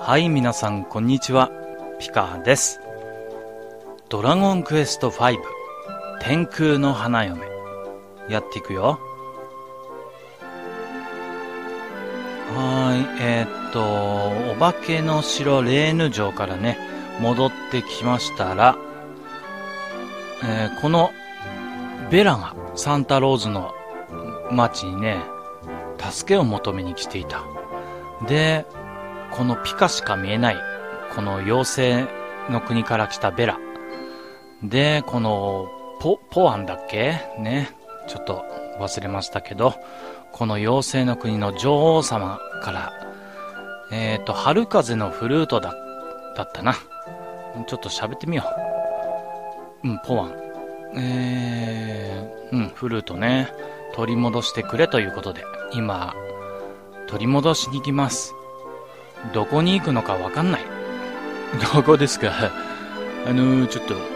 はい、皆さんこんにちは。ピカです。ドラゴンクエスト5天空の花嫁やっていくよ。お化けの城レーヌ城からね戻ってきましたら、このベラがサンタローズの町にね助けを求めに来ていた。でこのピカしか見えないこの妖精の国から来たベラで、このポアンだっけね、ちょっと忘れましたけど、この妖精の国の女王様から春風のフルートだったな。ちょっと喋ってみよう。ポアンフルートね取り戻してくれということで今取り戻しに行きます。どこに行くのかわかんない。どこですか？ちょっと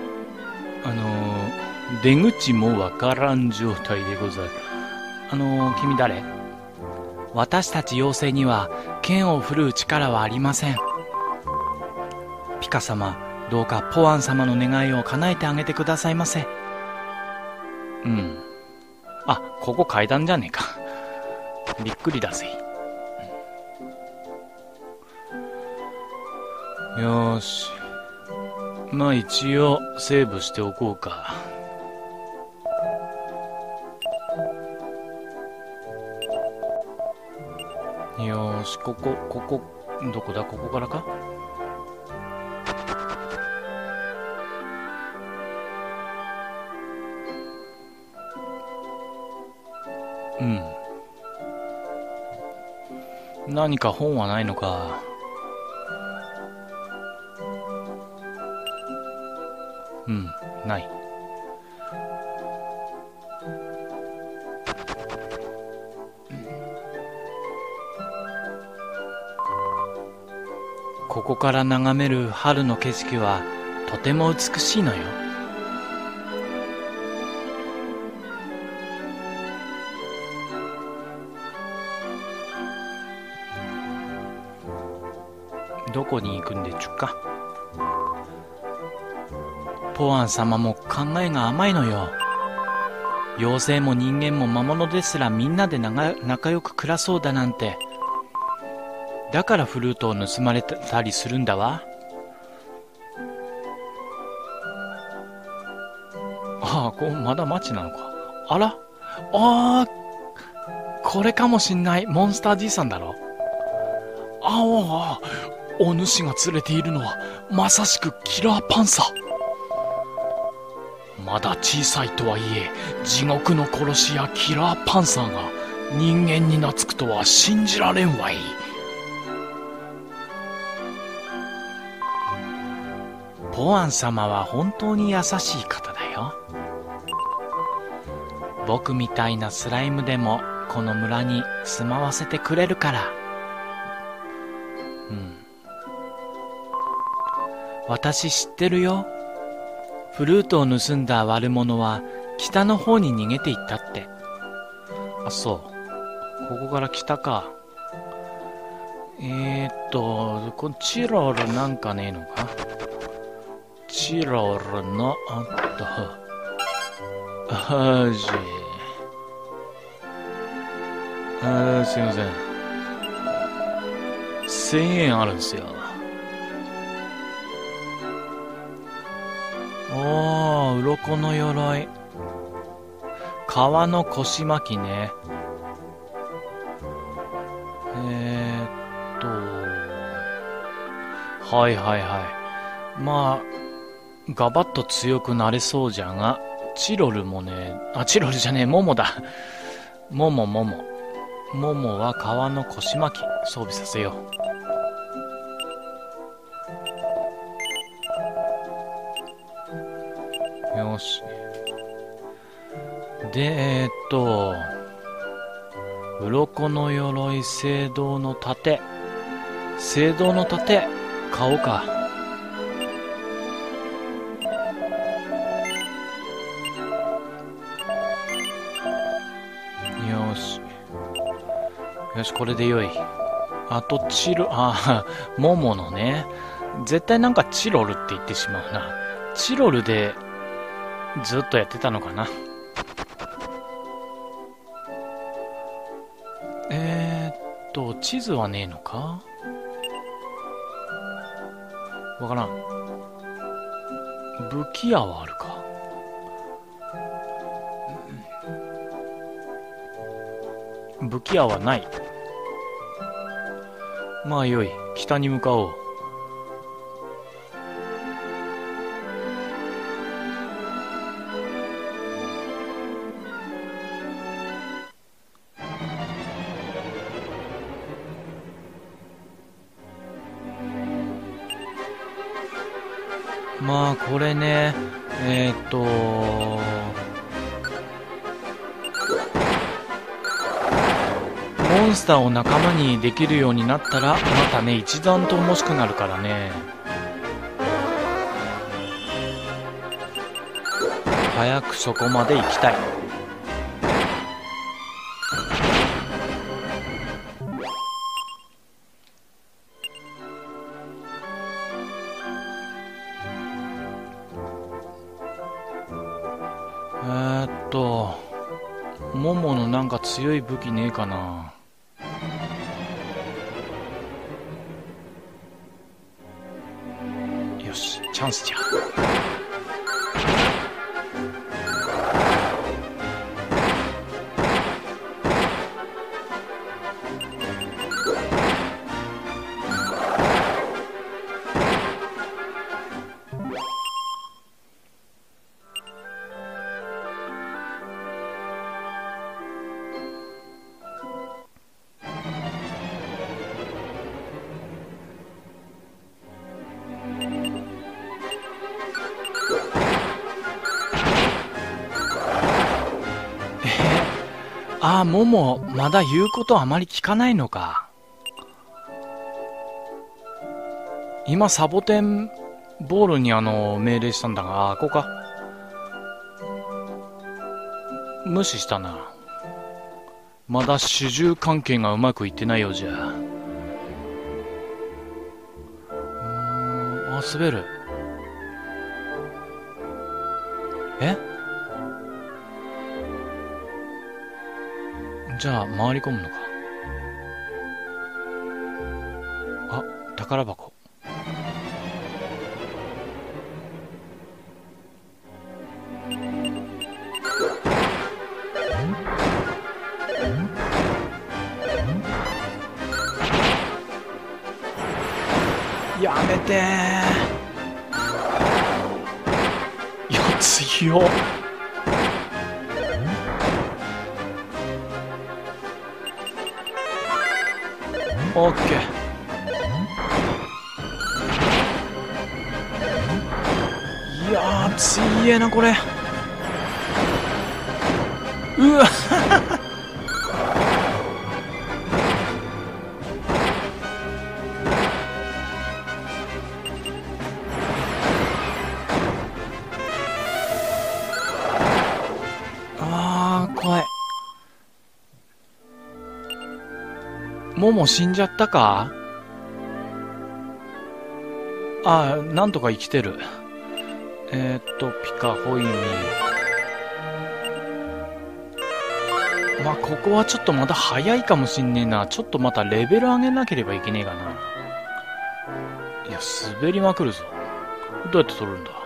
出口もわからん状態でござる。君誰？私たち妖精には剣を振るう力はありません。ピカ様、どうかポアン様の願いを叶えてあげてくださいませ。あ、ここ階段じゃねえか。びっくりだぜ。よーし、まあ一応セーブしておこうか。よーし、ここどこだ？ここからか？何か本はないのか？ない。ここから眺める春の景色はとても美しいのよ。どこに行くんでちゅか？ポアン様も考えが甘いのよ。妖精も人間も魔物ですらみんなで仲良く暮らそうだなんて。だからフルートを盗まれたりするんだわ。まだ町なのか。あら、これかもしんない。モンスターじいさんだろ。お主が連れているのはまさしくキラーパンサー。まだ小さいとはいえ地獄の殺し屋キラーパンサーが人間に懐くとは信じられんわい。ポアン様は本当に優しい方だよ。僕みたいなスライムでもこの村に住まわせてくれるから。私知ってるよ。フルートを盗んだ悪者は北の方に逃げていったって。あ、そう。ここから北か。このチロルなんかねえのか？チロルの、すいません。1000円あるんですよ。鱗の鎧。革の腰巻きね。まあガバッと強くなれそうじゃが、チロルもね、チロルじゃねえ、モモだ。モモは革の腰巻き装備させよう。よし。で鱗の鎧、青銅の盾買おうか。よし、これでよい。 あと、モモのね。絶対なんかチロルって言ってしまうな。チロルでずっとやってたのかな。地図はねえのか？わからん。武器屋はあるか。武器屋はない。まあよい、北に向かおう。まあこれね、モンスターを仲間にできるようになったらまたね一段と面白くなるからね。早くそこまで行きたい。モモのなんか強い武器ねえかな。よし、チャンスじゃ。モモ、まだ言うことあまり聞かないのか。今、サボテンボールに命令したんだが、ここか。無視したな。まだ主従関係がうまくいってないようじゃ。滑る。じゃあ回り込むのか。宝箱。やめてー。いや、強っ。オッケー。いやー、強えなこれ。うわ怖い。モモ死んじゃったか？なんとか生きてる。ピカホイミ。ここはちょっとまだ早いかもしんねえな。ちょっとまたレベル上げなければいけねえかな。いや、滑りまくるぞ。どうやって取るんだ？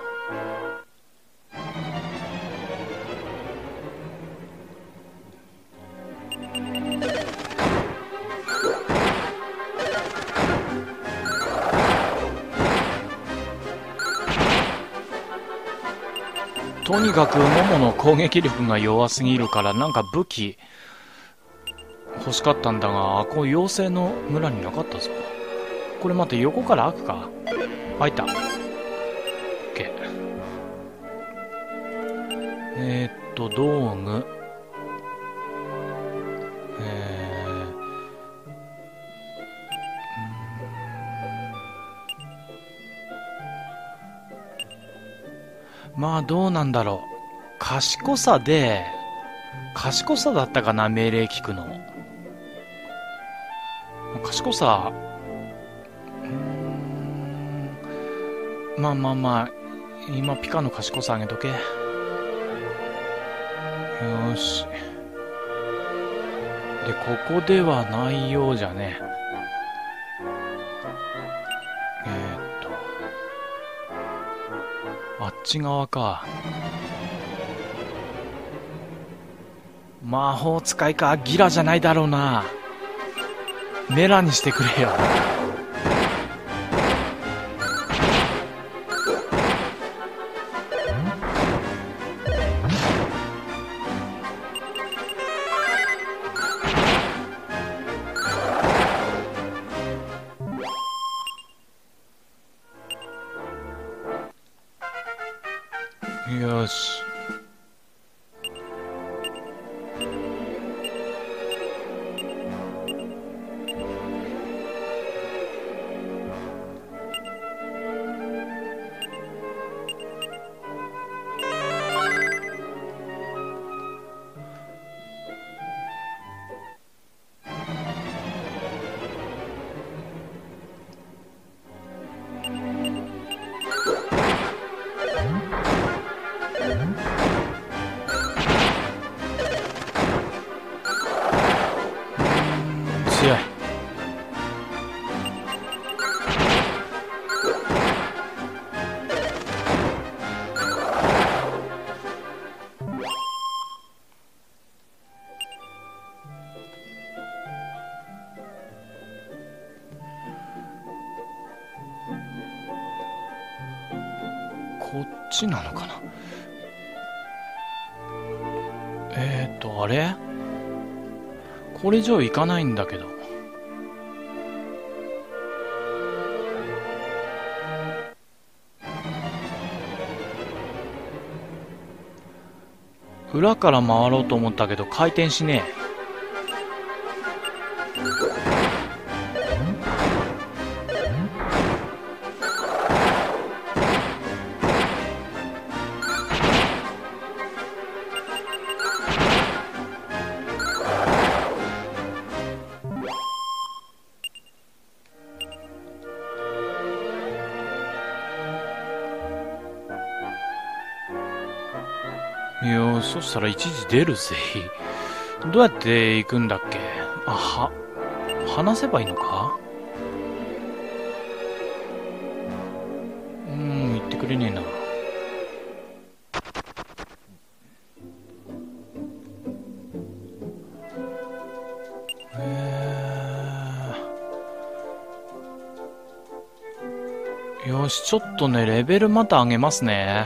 とにかくモモの攻撃力が弱すぎるからなんか武器欲しかったんだが、こう妖精の村になかったぞ。これ待って、横から開くか？開いた。オッケー。道具。どうなんだろう。賢さだったかな、命令聞くの。賢賢さ、まあまあまあ、今ピカの賢さ上げとけ。よーし。で、ここではないようじゃね。あっち側か。魔法使いか。ギラじゃないだろうな。メラにしてくれよ。よし。強い。こっちなのかな。あれ？これ以上行かないんだけど。裏から回ろうと思ったけど回転しねえ。よし、そしたら一時出るぜ。どうやって行くんだっけ。話せばいいのか。言ってくれねえな。よし、ちょっとね、レベルまた上げますね。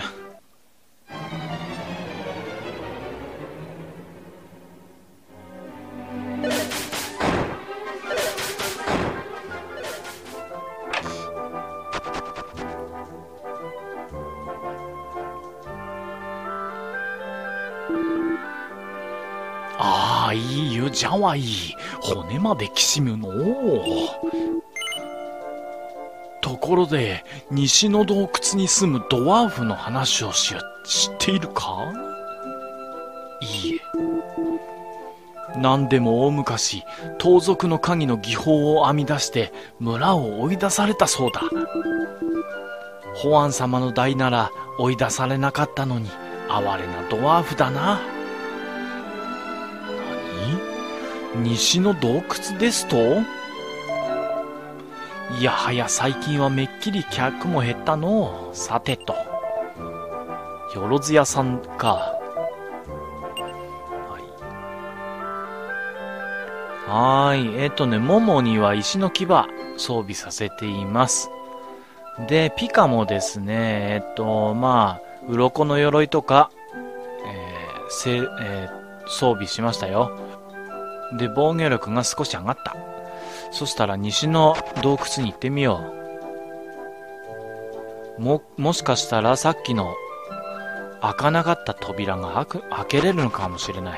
ああ、いい湯じゃわい。骨まできしむの。ところで、西の洞窟に住むドワーフの話を知っているか？いいえ。何でも大昔、盗賊の鍵の技法を編み出して村を追い出されたそうだ。保安様の代なら追い出されなかったのに、哀れなドワーフだな。何？西の洞窟ですと？いやはや最近はめっきり客も減ったのう。さてと。よろず屋さんか。はい。モモには石の牙装備させています。で、ピカもですね、鱗の鎧とか、装備しましたよ。で、防御力が少し上がった。そしたら西の洞窟に行ってみよう。もしかしたらさっきの開かなかった扉が開けれるのかもしれない。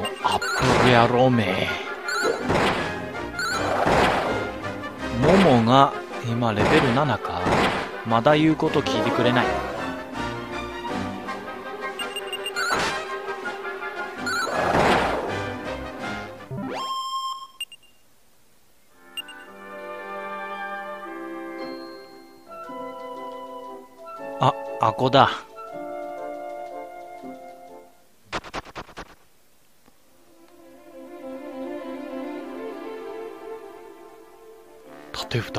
のアップル野郎め。モモが今レベル7か。まだ言うこと聞いてくれない。あ、あこだ。縦札。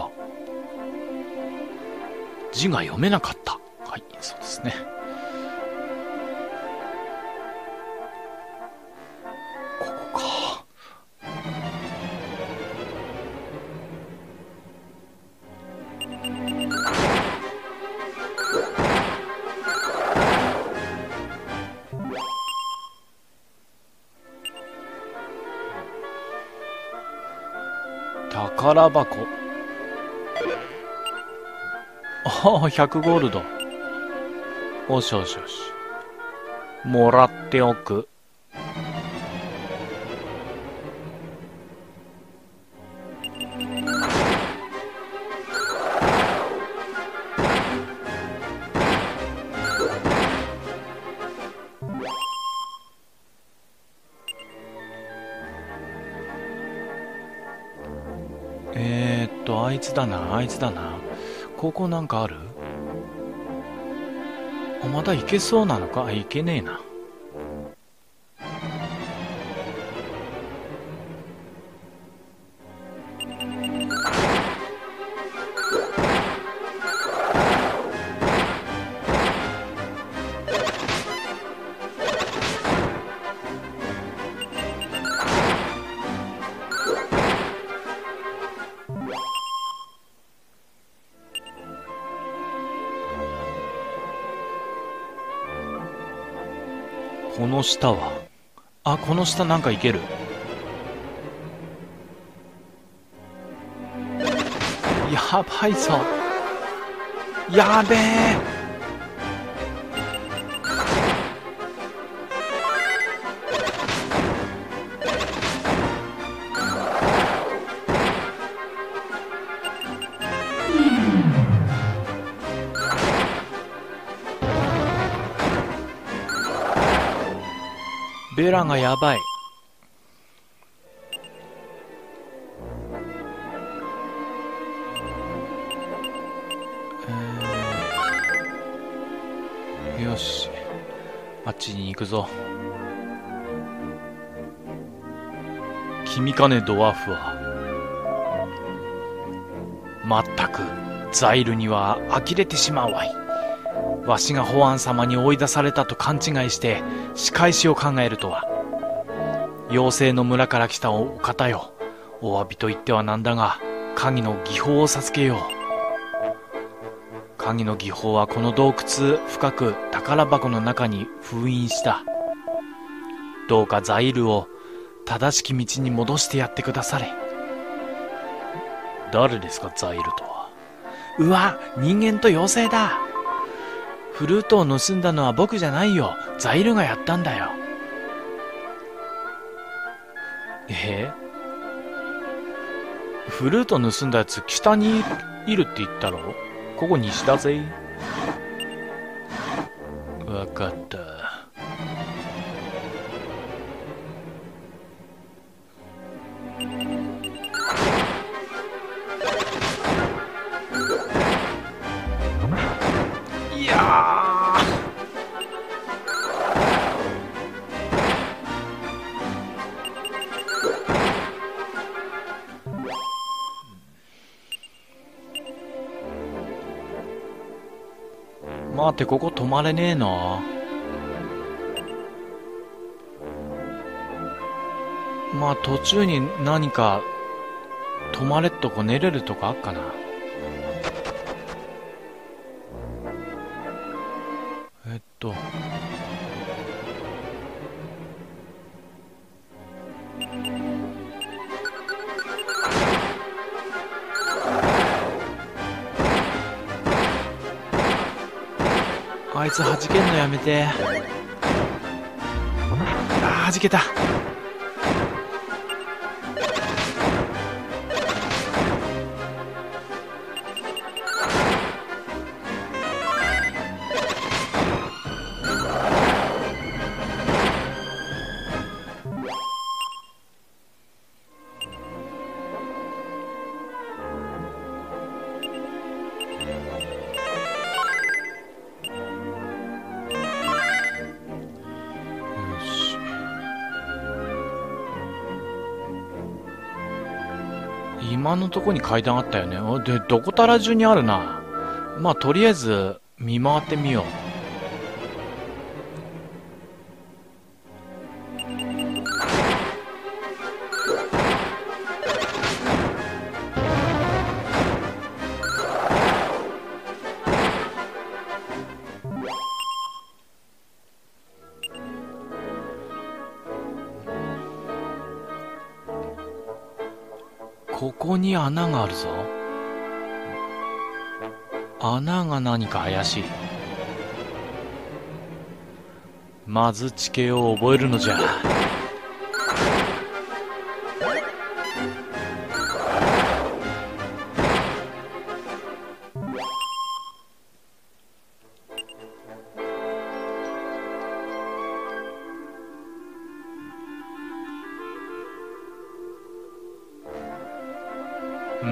字が読めなかった。はい、そうですね。ここか。宝箱。ああ、100ゴールド。おしよしよし。もらっておく。あいつだな、あいつだな。ここなんかある？あ、まだ行けそうなのか？行けねえな。この下は？あ、この下なんかいける。やばいぞ。やべえ。ベラがやばい。よし、あっちに行くぞ。君かねドワーフは。まったくザイルには呆れてしまうわい。わしが保安様に追い出されたと勘違いして仕返しを考えるとは。妖精の村から来たお方よ。お詫びと言ってはなんだが、鍵の技法を授けよう。鍵の技法はこの洞窟深く宝箱の中に封印した。どうかザイルを正しき道に戻してやってくだされ。誰ですか、ザイルとは。うわ、人間と妖精だ。フルートを盗んだのは僕じゃないよ。ザイルがやったんだよ。フルート盗んだやつ北にいるって言ったろ。ここ西だぜ。わかった。いやー、待って、ここ止まれねえな。まあ途中に何か止まれっとこ寝れるとこあっかな。あいつ弾けんのやめて。あー、弾けた。 今のとこに階段あったよね。で、どこたら中にあるな。まあ、とりあえず、見回ってみよう。ここに穴があるぞ。穴が何か怪しい。まず地形を覚えるのじゃ。うん。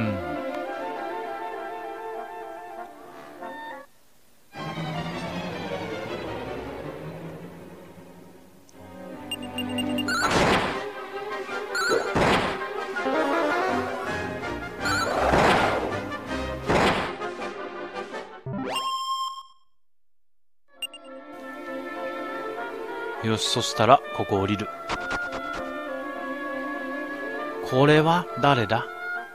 よし、そしたらここ降りる。これは誰だ？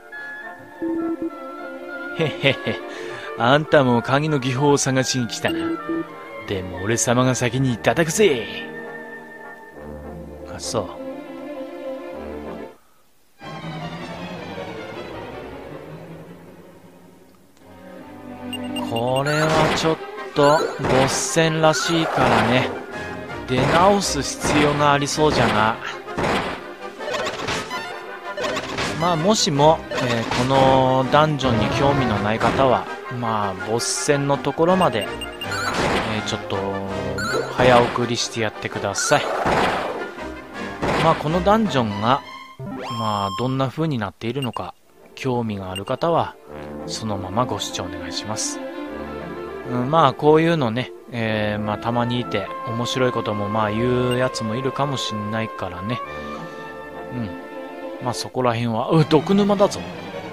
へへへ、あんたも鍵の技法を探しに来たな。でも俺様が先に叩くぜ。あ、そう。これはちょっとボス戦らしいからね、出直す必要がありそうじゃが、まあもしも、このダンジョンに興味のない方は、まあボス戦のところまで、ちょっと早送りしてやってください。まあこのダンジョンが、まあどんな風になっているのか興味がある方はそのままご視聴お願いします。まあこういうのね、まあたまにいて面白いこともまあ言うやつもいるかもしんないからね。まあそこら辺は、毒沼だぞ。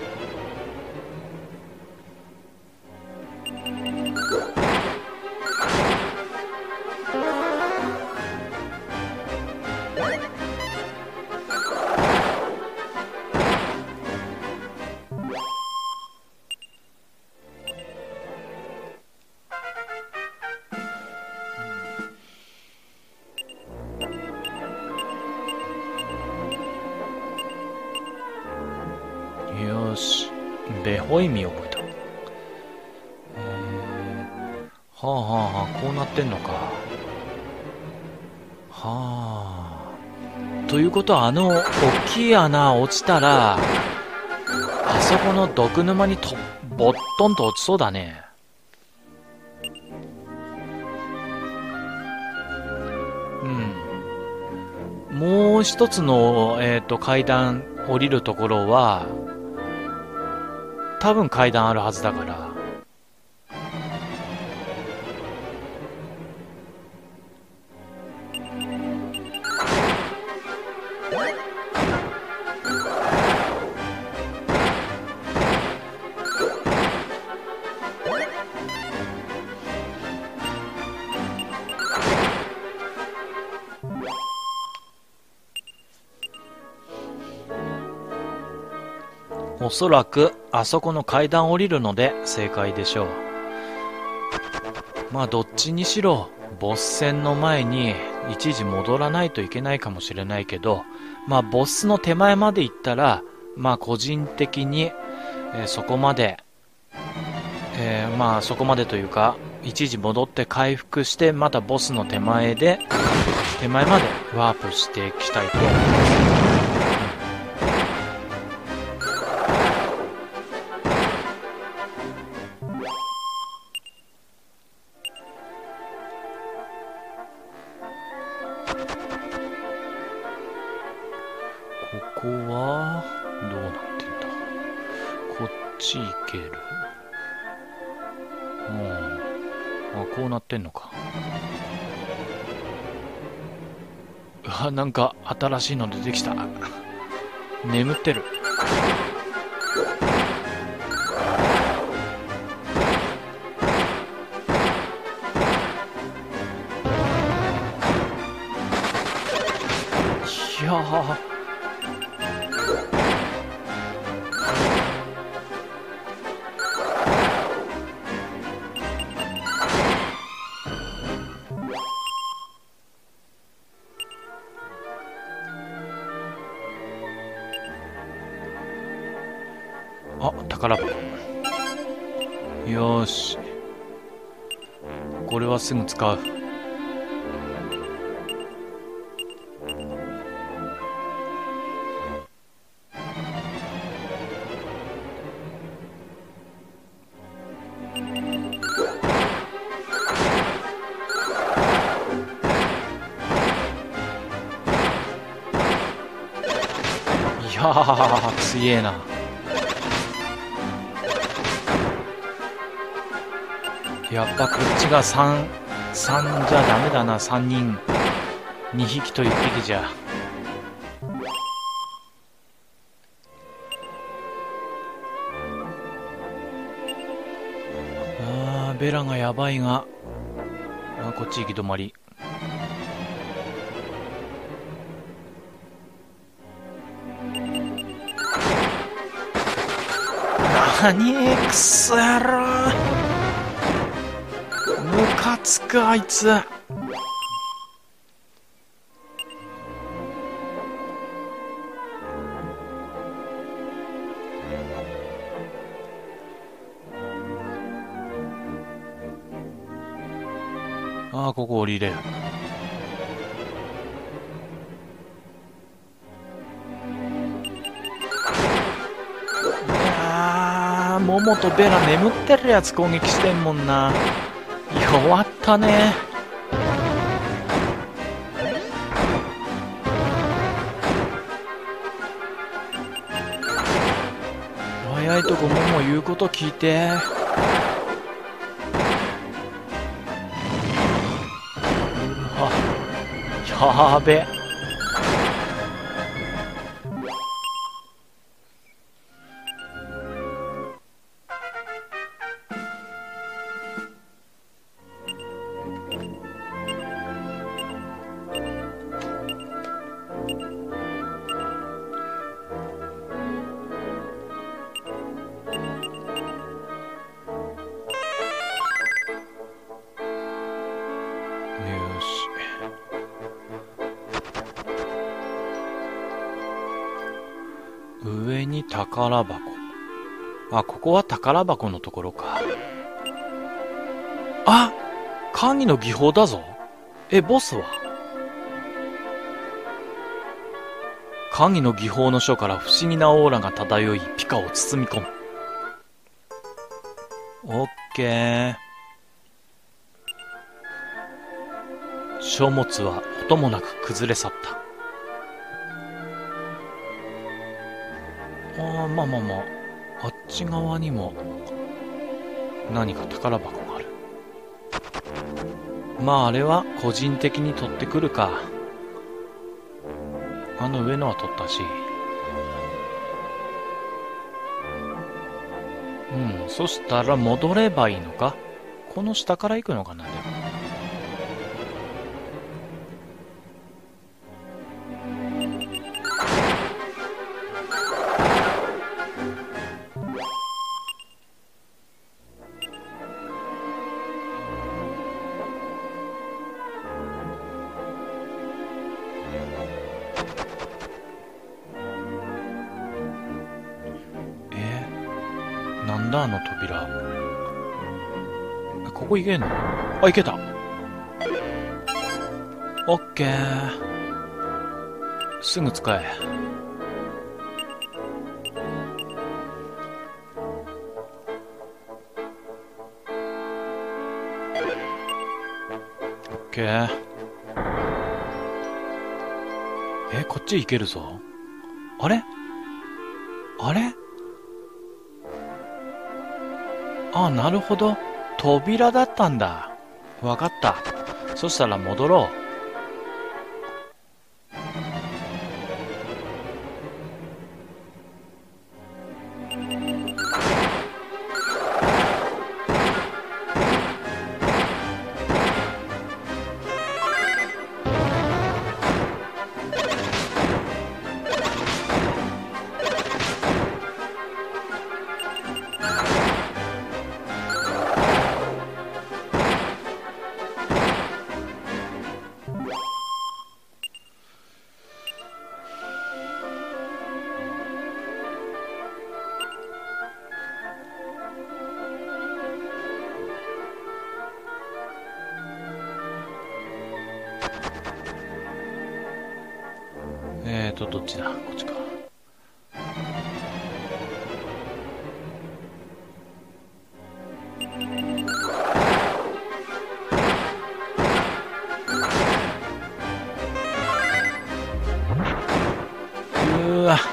よし、ベホイミ覚えた。はあはあはあ、こうなってんのか。はあ。ということは、大きい穴落ちたら、あそこの毒沼にぼっとんと落ちそうだね。もう一つの、階段降りるところは、多分階段あるはずだから。おそらくあそこの階段降りるので正解でしょう。まあどっちにしろボス戦の前に一時戻らないといけないかもしれないけど、まあボスの手前まで行ったら、まあ個人的に、そこまで、まあそこまでというか一時戻って回復してまたボスの手前までワープしていきたいと思います。ここはどうなってんだ。こっち行ける。あ、こうなってんのか。なんか新しいの出てきた。眠ってる。 いやー、あ、宝箱。よーし、これはすぐ使う。いやー、強えな。やっぱこっちが3じゃダメだな。3人2匹と1匹じゃ。ベラがやばいが、こっち行き止まり。何クソ野郎、ムカつくあいつ。ここ降りれる。モモとベラ眠ってるやつ攻撃してんもんな。弱ったね。早いとこモモ言うこと聞いて。やーべ。上に宝箱。ここは宝箱のところか。鍵の技法だぞ。ボスは鍵の技法の書から不思議なオーラが漂い、ピカを包み込む。オッケー。書物は音もなく崩れ去った。まああっち側にも何か宝箱がある。あれは個人的に取ってくるか。上のは取ったし。そしたら戻ればいいのか。この下から行くのかな。でもなんだあの扉。ここ行けんの？行けた。オッケー。すぐ使え。オッケー。こっち行けるぞ。あれなるほど。扉だったんだ。わかった。そしたら戻ろう。 どっちだ、こっちか。うわ。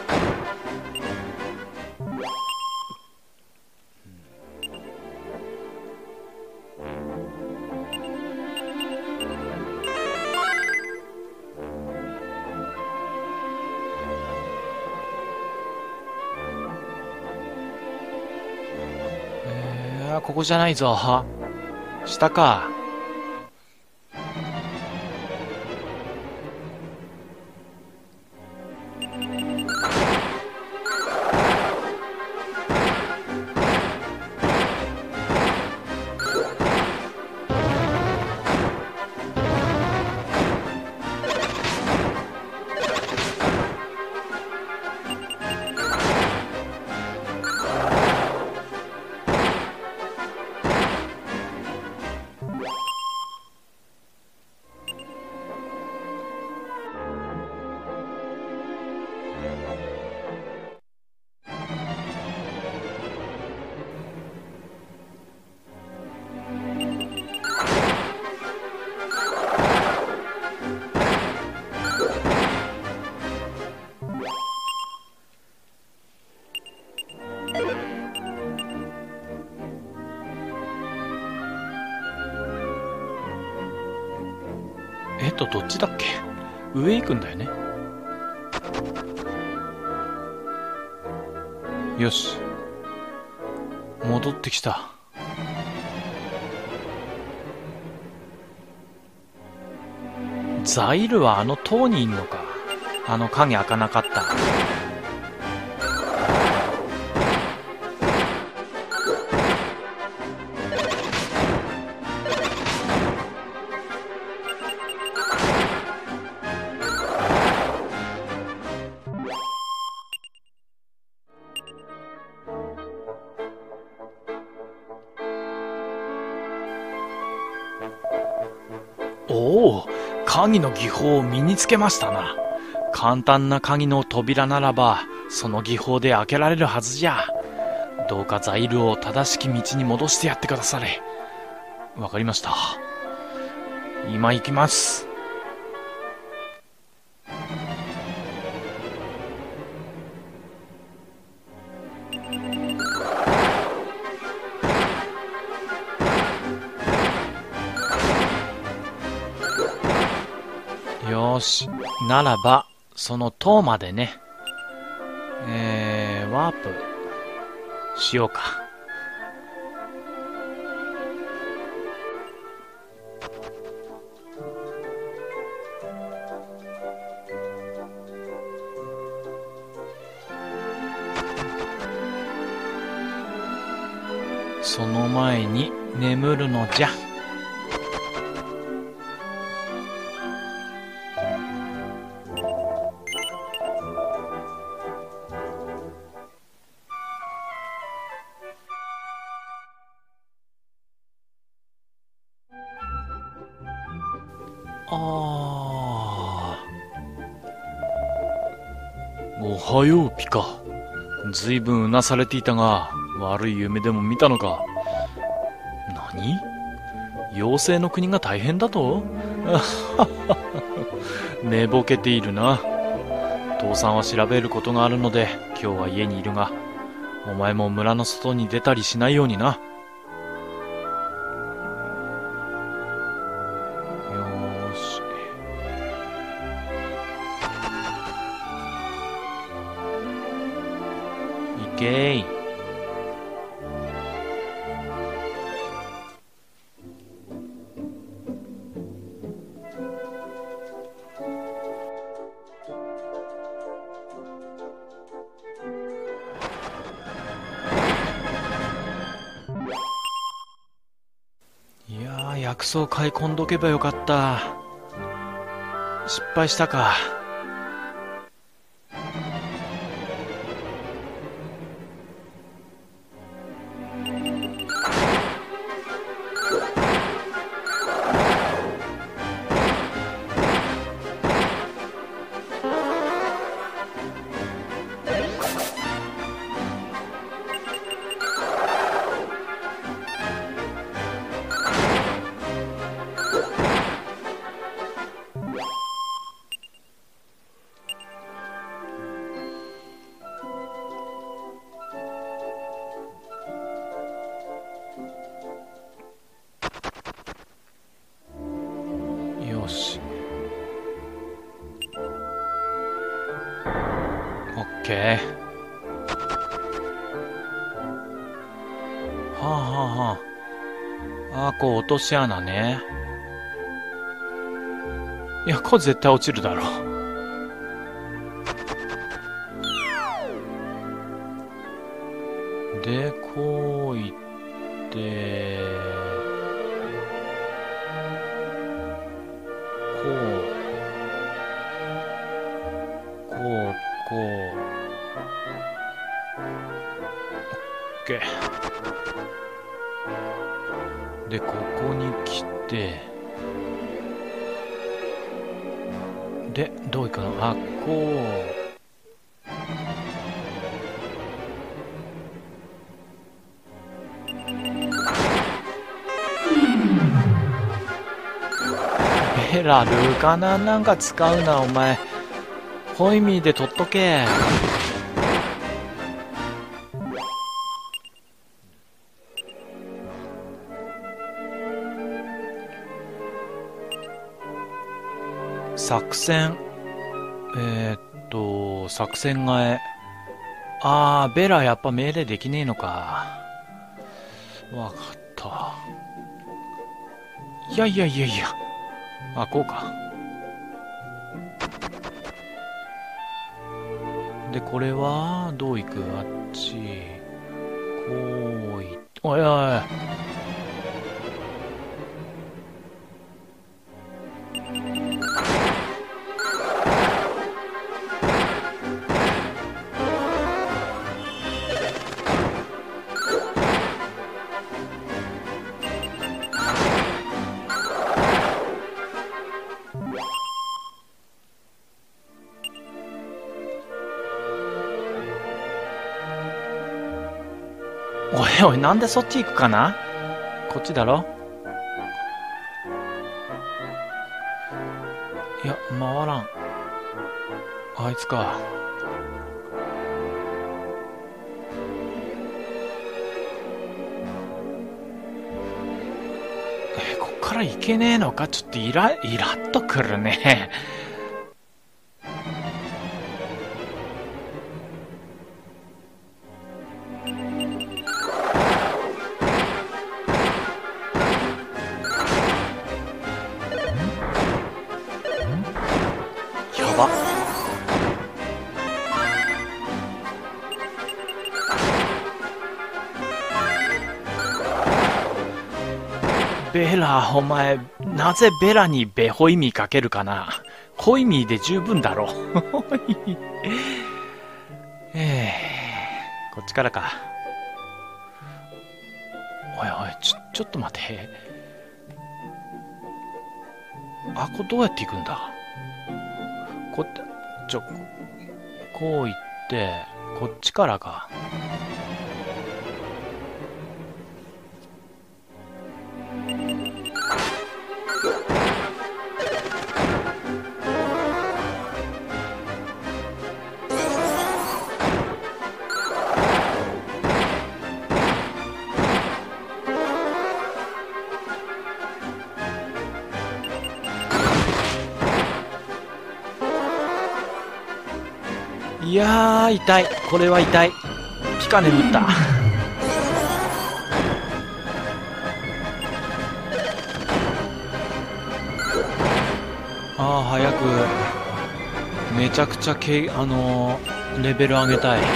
ここじゃないぞ。下か。どっちだっけ？上行くんだよね。よし。戻ってきた。ザイルはあの塔にいんのか。あの影開かなかった。おお、鍵の技法を身につけましたな。簡単な鍵の扉ならば、その技法で開けられるはずじゃ。どうかザイルを正しき道に戻してやってくだされ。わかりました。今行きます。よし。ならば、その塔までね。ワープしようか。その前に眠るのじゃ。おはよう、ピカ。ずいぶんうなされていたが、悪い夢でも見たのか。何？妖精の国が大変だと？寝ぼけているな。父さんは調べることがあるので、今日は家にいるが、お前も村の外に出たりしないようにな。ゲイ。いやー、薬草買い込んどけばよかった。失敗したか。 ケー。はあはあはあ。あ、こう落とし穴ね。いや、これ絶対落ちるだろう。で、こういって、こう、こう、こう、オッケー。で、ここに来て、で、どういくの？あ、こう。ベラ、ルーカナなんか使うな、お前。ホイミーで取っとけ。作戦。作戦替え。あー、ベラやっぱ命令できねえのか。わかった。いやいやいやいや。あ、こうか。で、これは、どう行く？あっち。こういって、おいおい。おいおい、なんでそっち行くかな？こっちだろ？いや、回らん。あいつか。こっから行けねえのか？ちょっとイラっとくるね。やば。ベラ、お前、なぜベラにベホイミーかけるかな？ホイミーで十分だろ。こっちからか。おいおい、ちょっと待て。あ、これどうやって行くんだ？こう行って、こっちからか。いやー、痛い。これは痛い。ピカ眠った。ああ、早く、めちゃくちゃレベル上げたい。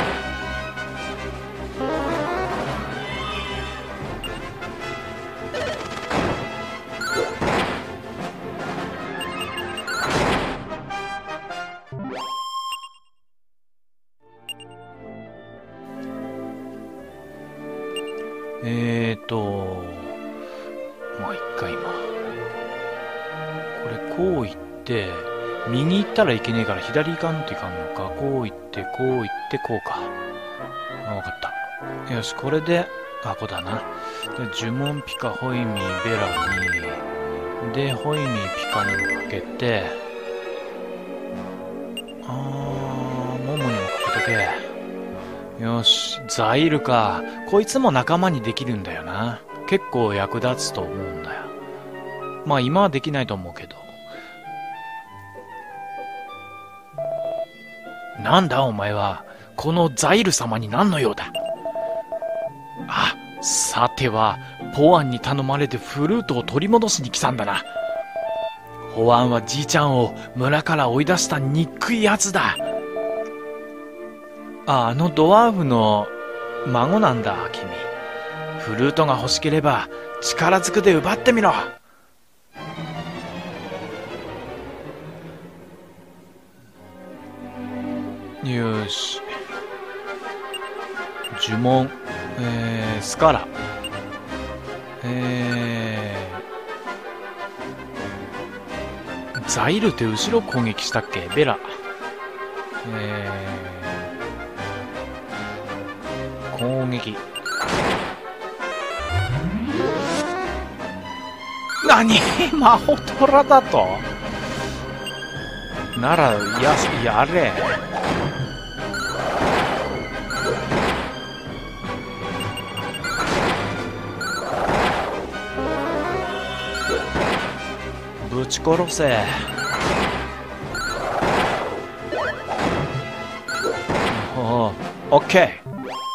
まあ、一回今。これ、こう行って、右行ったらいけねえから左行かんといかんのか。こう行って、こう行って、こうか。あ、わかった。よし、これで、ここだな。で、呪文ピカ、ホイミー、ベラに、で、ホイミー、ピカにもかけて、モモにもかけとけ。よし、ザイルか。こいつも仲間にできるんだよな。結構役立つと思うんだよ。まあ今はできないと思うけど。 なんだお前は、このザイル様に何の用だ。あ、さては、ポアンに頼まれてフルートを取り戻しに来たんだな。ポアンはじいちゃんを村から追い出した憎いやつだ。あのドワーフの孫なんだ、君。フルートが欲しければ力ずくで奪ってみろ。よし。呪文、スカラ、ザイルって後ろ攻撃したっけ。ベラ、攻撃。何魔法トラだと。ならやれ。ぶち殺せ。オッケー。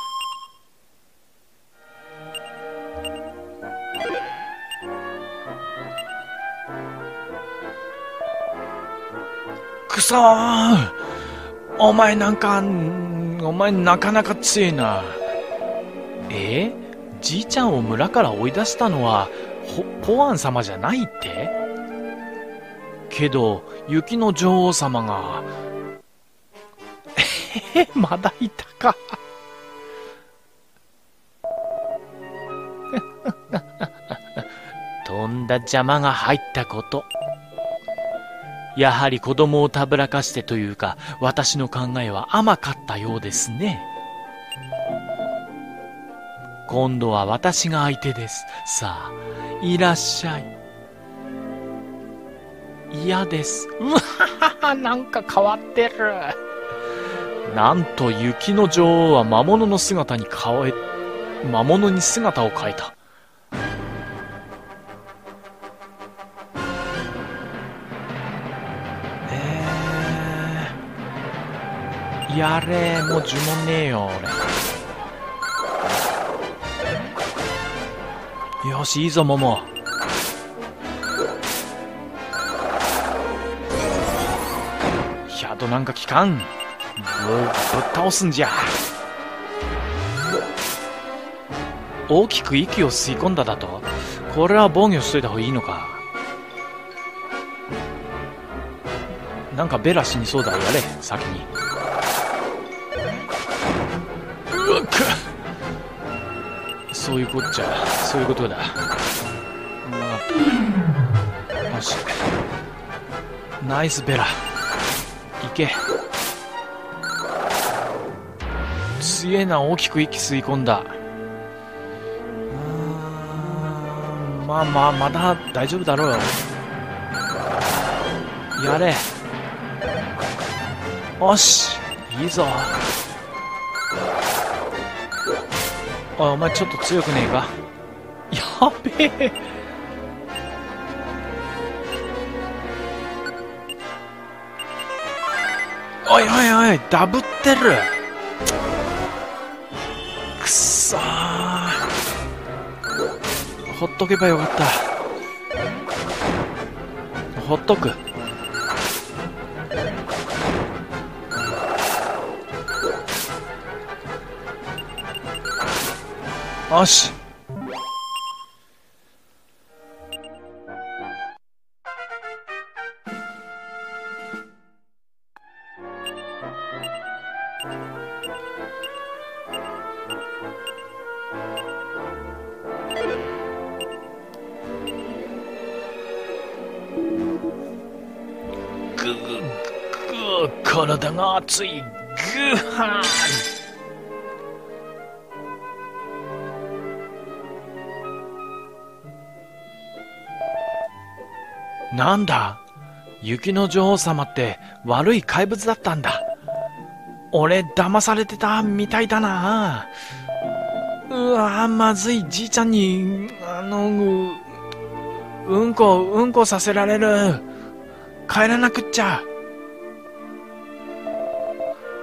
くそー。お前なかなか強いな。じいちゃんを村から追い出したのはポアン様じゃないって。けど雪の女王様がまだいたか。とんだ邪魔が入ったこと。やはり子供をたぶらかしてというか、私の考えは甘かったようですね。今度は私が相手です。さあ、いらっしゃい。嫌です。うわはは、なんか変わってる。なんと雪の女王は魔物に姿を変えた。やれ、もう呪文ねえよ俺。よし、いいぞモモ。ヒャドなんか効かん。ぶっ倒すんじゃ。大きく息を吸い込んだだと。これは防御しといた方がいいのか。なんかベラ死にそうだ。やれ先に。そういうことだ。よし、ナイスベラ、いけ。強えな。大きく息吸い込んだ。まだ大丈夫だろうよ。やれ。よし、いいぞ。お前ちょっと強くねえか。やべえ。おいダブってる。くっそー。ほっとけばよかった。ほっとく。よし。体が熱い。ぐはー。なんだ、雪の女王様って悪い怪物だったんだ。俺騙されてたみたいだな。うわ、まずい。じいちゃんにうんこさせられる。帰らなくっちゃ。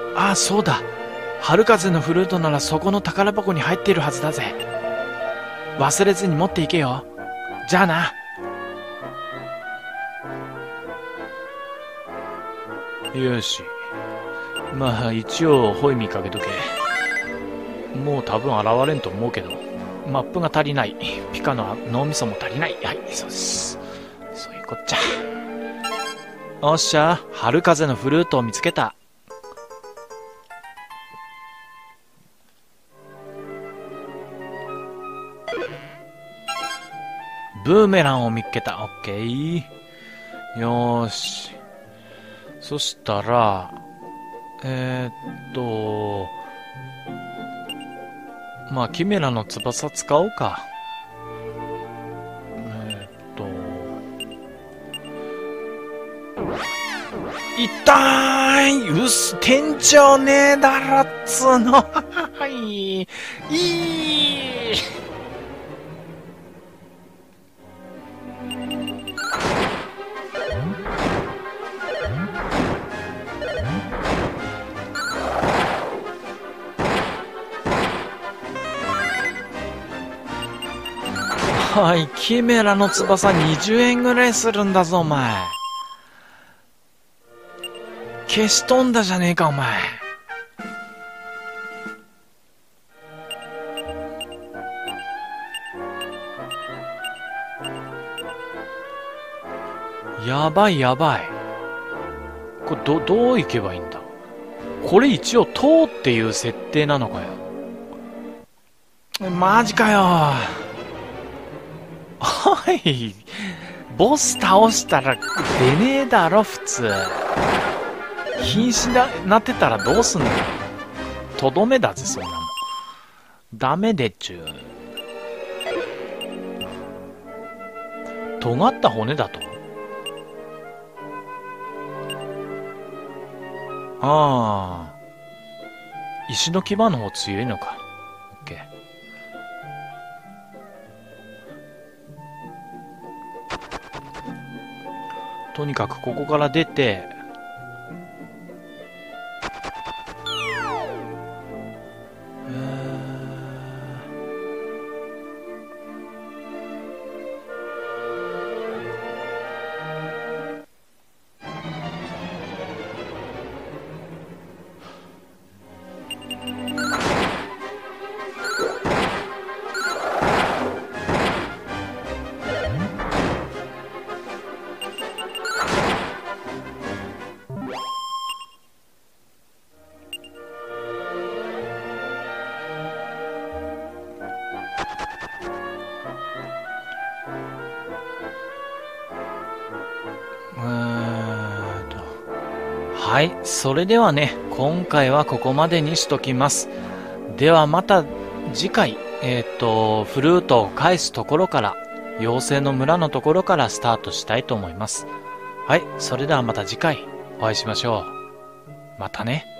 ああ、そうだ。春風のフルートならそこの宝箱に入っているはずだぜ。忘れずに持っていけよ。じゃあな。よし。まあ、一応、ホイミかけとけ。もう多分現れんと思うけど、マップが足りない。ピカの脳みそも足りない。はい、そうです。そういうこっちゃ。おっしゃ、春風のフルートを見つけた。ブーメランを見っけた。オッケー。よーし。そしたら、まあ、キメラの翼使おうか。痛い、天井ねえだろっつーの。いい。はい、キメラの翼20円ぐらいするんだぞ、お前。消し飛んだじゃねえか、お前。やばいやばい。これどう行けばいいんだ。これ一応塔っていう設定なのかよ。マジかよ。はい。ボス倒したら出ねえだろ、普通。瀕死なってたらどうすんのよ。とどめだぜ、そんなもん。ダメでっちゅう。尖った骨だと。ああ。石の牙の方強いのか。オッケー。とにかくここから出て、はい、それではね、今回はここまでにしときます。ではまた次回、フルートを返すところから、妖精の村のところからスタートしたいと思います。はい、それではまた次回お会いしましょう。またね。